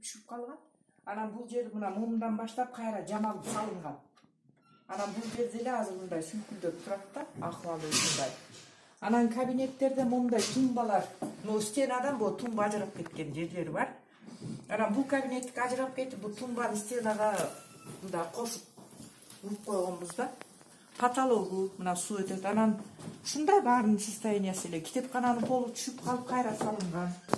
түшүп калган. Анан бул жер мына момундан баштап кайра жамалып салынган. Анан бул жерде эле азыр мындай сүлкүлдөп турат да, акыбалы ушундай. Анан кабинеттерде момундай тумбалар, стенадан бул тумба ажырап кеткен жерлери бар. Анан бул кабинеттик ажырап кетип, бул тумбаны стенага мындай кошуп уруп койгонбуз да. Потологу мына суу өтөт. Анан ушундай баарынын состояниясы эле. Китепкананын полу түшүп калып кайра салынган.